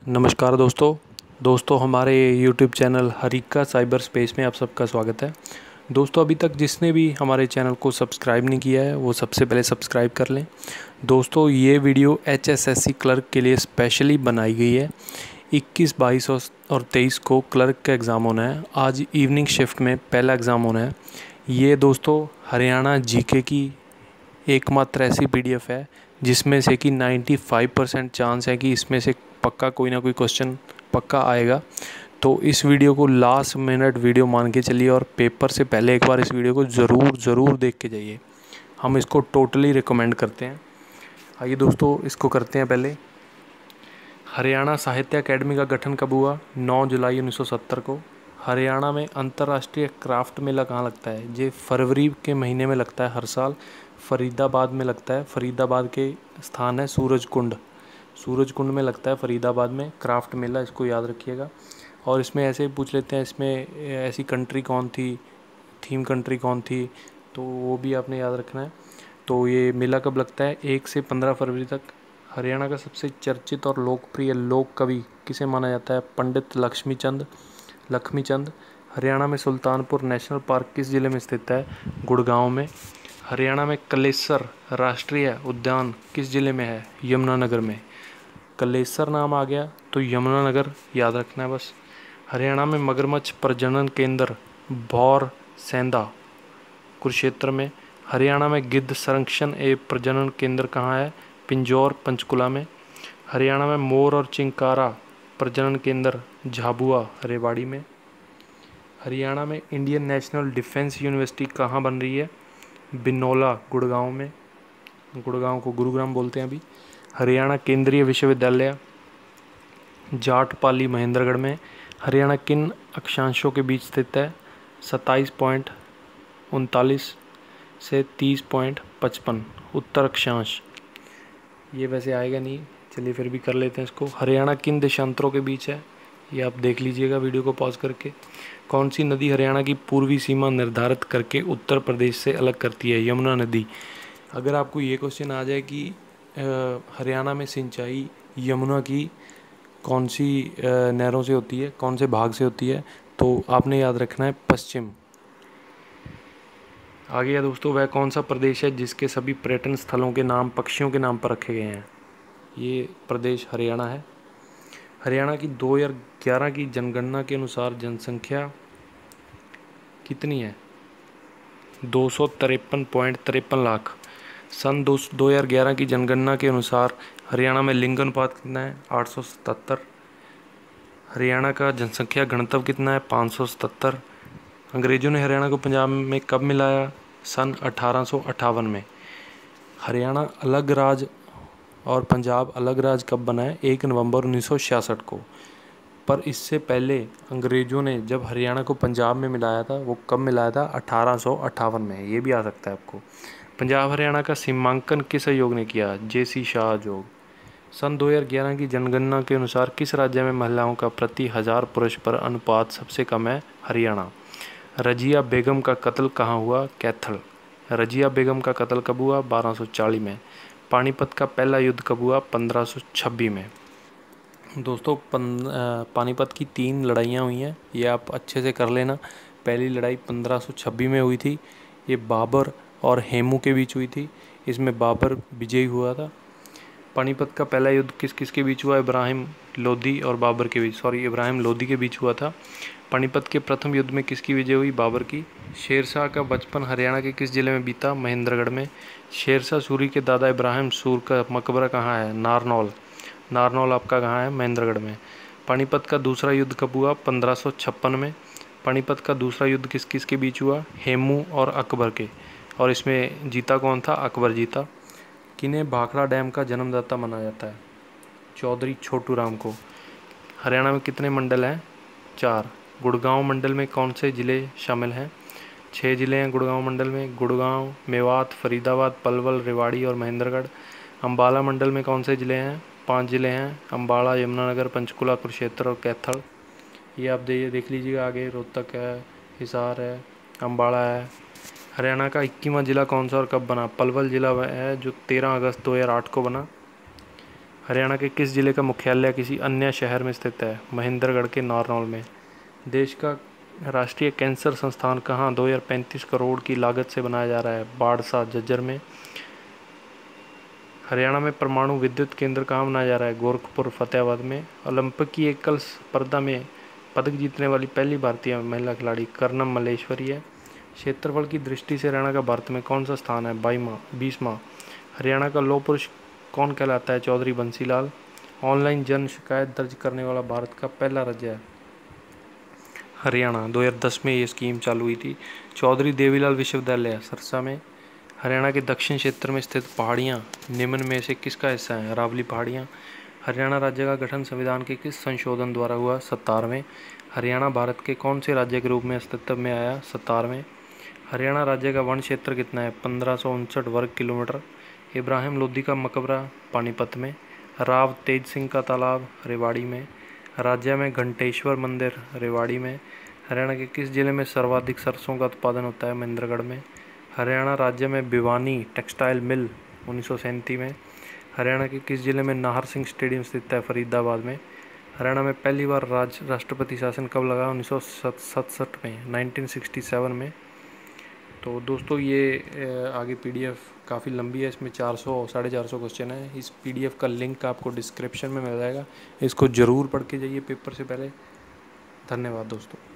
नमस्कार दोस्तों हमारे YouTube channel Harika cyber space में आप सबका स्वागत है। दोस्तों अभी तक जिसने भी हमारे चैनल को सब्सक्राइब नहीं किया है वो सबसे पहले सब्सक्राइब कर लें। दोस्तों ये वीडियो HSSC क्लर्क के लिए स्पेशली बनाई गई है। 21, 22 और 23 को क्लर्क का एग्ज़ाम होना है। आज इवनिंग शिफ्ट में पहला एग्ज़ाम होना है। ये दोस्तों हरियाणा जीके की एकमात्र ऐसी PDF है जिसमें से कि 95% चांस है कि इसमें से पक्का कोई ना कोई क्वेश्चन पक्का आएगा। तो इस वीडियो को लास्ट मिनट वीडियो मान के चलिए और पेपर से पहले एक बार इस वीडियो को ज़रूर देख के जाइए। हम इसको टोटली रिकमेंड करते हैं। आइए दोस्तों इसको करते हैं पहले। हरियाणा साहित्य अकेडमी का गठन कब हुआ? 9 जुलाई 1970 को। हरियाणा में अंतर्राष्ट्रीय क्राफ्ट मेला कहाँ लगता है? ये फरवरी के महीने में लगता है हर साल। फरीदाबाद में लगता है। फरीदाबाद के स्थान है सूरजकुंड में लगता है फरीदाबाद में क्राफ्ट मेला, इसको याद रखिएगा। और इसमें ऐसे पूछ लेते हैं, इसमें ऐसी कंट्री कौन थी, थीम कंट्री कौन थी, तो वो भी आपने याद रखना है। तो ये मेला कब लगता है? 1 से 15 फरवरी तक। हरियाणा का सबसे चर्चित और लोकप्रिय लोक कवि किसे माना जाता है? पंडित लक्ष्मीचंद। हरियाणा में सुल्तानपुर नेशनल पार्क किस जिले में स्थित है? गुड़गांव में। हरियाणा में कलेसर राष्ट्रीय उद्यान किस जिले में है? यमुनानगर में। कलेसर नाम आ गया तो यमुनानगर याद रखना है बस। हरियाणा में मगरमच्छ प्रजनन केंद्र भौर सेंधा कुरुक्षेत्र में। हरियाणा में गिद्ध संरक्षण एवं प्रजनन केंद्र कहाँ है? पिंजौर पंचकुला में। हरियाणा में मोर और चिंकारा प्रजनन केंद्र झाबुआ रेवाड़ी में। हरियाणा में इंडियन नेशनल डिफेंस यूनिवर्सिटी कहाँ बन रही है? बिनौला गुड़गांव में। गुड़गांव को गुरुग्राम बोलते हैं अभी। हरियाणा केंद्रीय विश्वविद्यालय जाटपाली महेंद्रगढ़ में। हरियाणा किन अक्षांशों के बीच स्थित है? 27.39 से 30.55 उत्तर अक्षांश। ये वैसे आएगा नहीं, चलिए फिर भी कर लेते हैं इसको। हरियाणा किन देशांतरों के बीच है? ये आप देख लीजिएगा वीडियो को पॉज करके। कौन सी नदी हरियाणा की पूर्वी सीमा निर्धारित करके उत्तर प्रदेश से अलग करती है? यमुना नदी। अगर आपको ये क्वेश्चन आ जाए कि हरियाणा में सिंचाई यमुना की कौन सी नहरों से होती है, कौन से भाग से होती है, तो आपने याद रखना है पश्चिम। आगे है दोस्तों, वह कौन सा प्रदेश है जिसके सभी पर्यटन स्थलों के नाम पक्षियों के नाम पर रखे गए हैं? ये प्रदेश हरियाणा है। हरियाणा की 2011 की जनगणना के अनुसार जनसंख्या कितनी है? 253.53 लाख। सन 2011 की जनगणना के अनुसार हरियाणा में लिंग अनुपात कितना है? 877। हरियाणा का जनसंख्या घनत्व कितना है? 577। अंग्रेजों ने हरियाणा को पंजाब में कब मिलाया? सन 1858 में। हरियाणा अलग राज्य और पंजाब अलग राज्य कब बना है? 1 नवंबर 1966 को। पर इससे पहले अंग्रेज़ों ने जब हरियाणा को पंजाब में मिलाया था, वो कब मिलाया था? 1858 में। ये भी आ सकता है आपको। पंजाब हरियाणा का सीमांकन किस आयोग ने किया? JC शाह आयोग। सन 2011 की जनगणना के अनुसार किस राज्य में महिलाओं का प्रति 1000 पुरुष पर अनुपात सबसे कम है? हरियाणा। रजिया बेगम का कत्ल कहाँ हुआ? कैथल। रजिया बेगम का कत्ल कब हुआ? 1240 में। पानीपत का पहला युद्ध कब हुआ? 1526 में। दोस्तों पानीपत की 3 लड़ाइयाँ हुई हैं, ये आप अच्छे से कर लेना। पहली लड़ाई 1526 में हुई थी, ये बाबर और हेमू के बीच हुई थी। इसमें बाबर विजयी हुआ था। पानीपत का पहला युद्ध किस किस के बीच हुआ? इब्राहिम लोदी के बीच हुआ था। पानीपत के प्रथम युद्ध में किसकी विजय हुई? बाबर की। शेरशाह का बचपन हरियाणा के किस जिले में बीता? महेंद्रगढ़ में। शेरशाह सूरी के दादा इब्राहिम सूर का मकबरा कहाँ है? नारनौल आपका कहाँ है? महेंद्रगढ़ में। पानीपत का दूसरा युद्ध कब हुआ? 1556 में। पानीपत का दूसरा युद्ध किस किस के बीच हुआ? हेमू और अकबर के। और इसमें जीता कौन था? अकबर जीता। किन्हें भाखड़ा डैम का जन्मदाता माना जाता है? चौधरी छोटू राम को। हरियाणा में कितने मंडल हैं? 4। गुड़गांव मंडल में कौन से ज़िले शामिल हैं? 6 ज़िले हैं गुड़गांव मंडल में। गुड़गांव, मेवात, फरीदाबाद, पलवल, रेवाड़ी और महेंद्रगढ़। अम्बाला मंडल में कौन से ज़िले हैं? 5 ज़िले हैं। अम्बाला, यमुनानगर, पंचकुला, कुरुक्षेत्र और कैथल। ये आप देख लीजिएगा आगे। रोहतक है, हिसार है, अम्बाला है। हरियाणा का 21वां ज़िला कौन सा और कब बना? पलवल ज़िला है जो 13 अगस्त 2008 को बना। हरियाणा के किस जिले का मुख्यालय किसी अन्य शहर में स्थित है? महेंद्रगढ़ के नारनौल में। देश का राष्ट्रीय कैंसर संस्थान कहाँ 2035 करोड़ की लागत से बनाया जा रहा है? बाड़सा झज्जर में। हरियाणा में परमाणु विद्युत केंद्र कहाँ बनाया जा रहा है? गोरखपुर फतेहाबाद में। ओलंपिक की एकल स्पर्धा में पदक जीतने वाली पहली भारतीय महिला खिलाड़ी कर्नम मल्लेश्वरी है। क्षेत्रफल की दृष्टि से हरियाणा का भारत में कौन सा स्थान है? 20वां। हरियाणा का लौह पुरुष कौन कहलाता है? चौधरी बंसीलाल। ऑनलाइन जन शिकायत दर्ज करने वाला भारत का पहला राज्य है हरियाणा। 2010 में ये स्कीम चालू हुई थी। चौधरी देवीलाल विश्वविद्यालय सरसा में। हरियाणा के दक्षिण क्षेत्र में स्थित पहाड़ियाँ निम्न में से किसका हिस्सा है? अरावली पहाड़ियाँ। हरियाणा राज्य का गठन संविधान के किस संशोधन द्वारा हुआ? 17वें। हरियाणा भारत के कौन से राज्य के रूप में अस्तित्व में आया? 17वें। हरियाणा राज्य का वन क्षेत्र कितना है? 1559 वर्ग किलोमीटर। इब्राहिम लोदी का मकबरा पानीपत में। राव तेज सिंह का तालाब रेवाड़ी में। राज्य में घंटेश्वर मंदिर रेवाड़ी में। हरियाणा के किस जिले में सर्वाधिक सरसों का उत्पादन होता है? महेंद्रगढ़ में। हरियाणा राज्य में भिवानी टेक्सटाइल मिल 1937 में। हरियाणा के किस जिले में नाहर सिंह स्टेडियम स्थित है? फरीदाबाद में। हरियाणा में पहली बार राष्ट्रपति शासन कब लगा? 1967 में, 1967 में। तो दोस्तों ये आगे पीडीएफ काफ़ी लंबी है, इसमें 400-450 क्वेश्चन है। इस पीडीएफ का लिंक आपको डिस्क्रिप्शन में मिल जाएगा, इसको ज़रूर पढ़ के जाइए पेपर से पहले। धन्यवाद दोस्तों।